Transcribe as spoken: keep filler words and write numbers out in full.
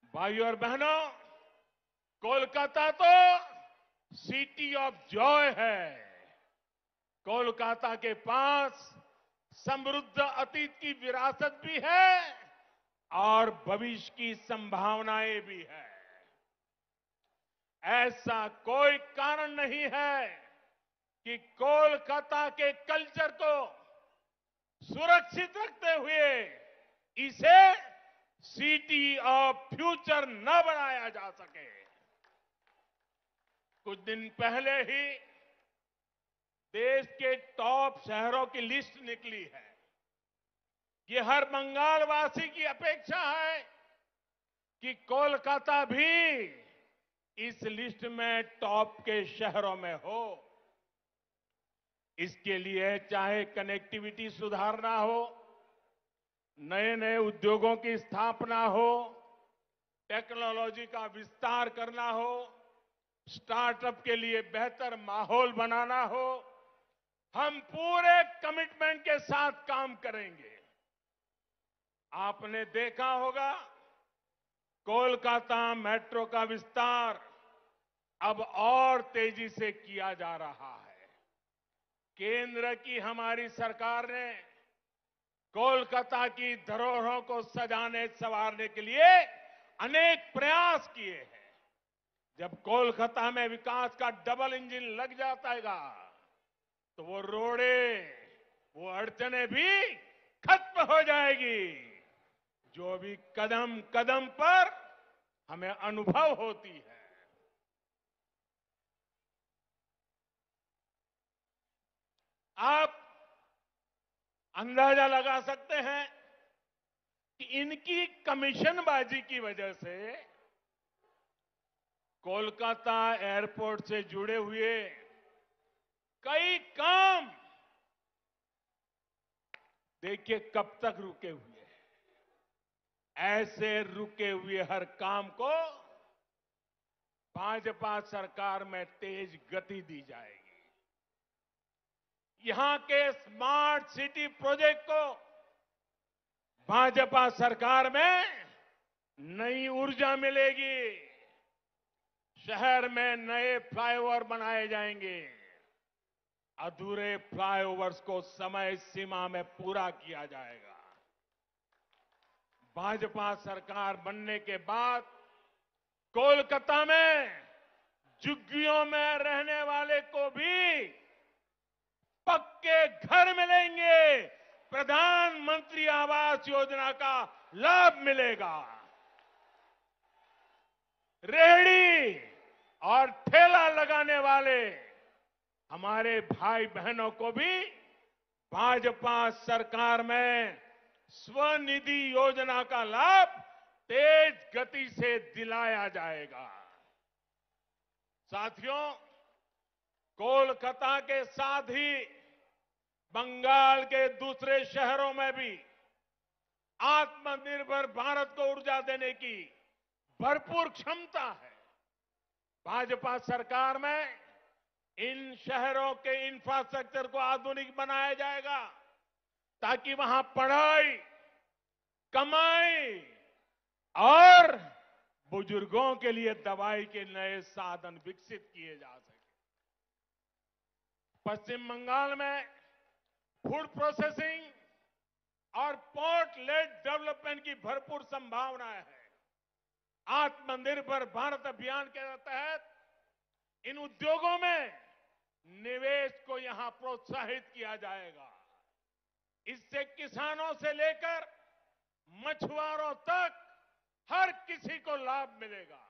भाइयों और बहनों, कोलकाता तो सिटी ऑफ जॉय है। कोलकाता के पास समृद्ध अतीत की विरासत भी है और भविष्य की संभावनाएं भी है। ऐसा कोई कारण नहीं है कि कोलकाता के कल्चर को सुरक्षित रखते हुए इसे सिटी ऑफ फ्यूचर न बनाया जा सके। कुछ दिन पहले ही देश के टॉप शहरों की लिस्ट निकली है। ये हर बंगाल वासी की अपेक्षा है कि कोलकाता भी इस लिस्ट में टॉप के शहरों में हो। इसके लिए चाहे कनेक्टिविटी सुधारना हो, नए नए उद्योगों की स्थापना हो, टेक्नोलॉजी का विस्तार करना हो, स्टार्टअप के लिए बेहतर माहौल बनाना हो, हम पूरे कमिटमेंट के साथ काम करेंगे। आपने देखा होगा, कोलकाता मेट्रो का विस्तार अब और तेजी से किया जा रहा है। केंद्र की हमारी सरकार ने कोलकाता की धरोहरों को सजाने संवारने के लिए अनेक प्रयास किए हैं। जब कोलकाता में विकास का डबल इंजन लग जाएगा तो वो रोड़े, वो अड़चने भी खत्म हो जाएगी, जो भी कदम कदम पर हमें अनुभव होती है। आप अंदाजा लगा सकते हैं कि इनकी कमीशनबाजी की वजह से कोलकाता एयरपोर्ट से जुड़े हुए कई काम देखिए कब तक रुके हुए हैं। ऐसे रुके हुए हर काम को भाजपा सरकार में तेज गति दी जाएगी। यहां के स्मार्ट सिटी प्रोजेक्ट को भाजपा सरकार में नई ऊर्जा मिलेगी। शहर में नए फ्लाईओवर बनाए जाएंगे। अधूरे फ्लाईओवर्स को समय सीमा में पूरा किया जाएगा। भाजपा सरकार बनने के बाद कोलकाता में झुग्गियों में रहने वाले को भी पक्के घर मिलेंगे। प्रधानमंत्री आवास योजना का लाभ मिलेगा। रेहड़ी और ठेला लगाने वाले हमारे भाई बहनों को भी भाजपा सरकार में स्वनिधि योजना का लाभ तेज गति से दिलाया जाएगा। साथियों, कोलकाता के साथ ही बंगाल के दूसरे शहरों में भी आत्मनिर्भर भारत को ऊर्जा देने की भरपूर क्षमता है। भाजपा सरकार में इन शहरों के इंफ्रास्ट्रक्चर को आधुनिक बनाया जाएगा ताकि वहां पढ़ाई, कमाई और बुजुर्गों के लिए दवाई के नए साधन विकसित किए जा सके। पश्चिम बंगाल में फूड प्रोसेसिंग और पोर्ट लेड डेवलपमेंट की भरपूर संभावनाएं हैं। आत्मनिर्भर भारत अभियान के तहत इन उद्योगों में निवेश को यहां प्रोत्साहित किया जाएगा। इससे किसानों से लेकर मछुआरों तक हर किसी को लाभ मिलेगा।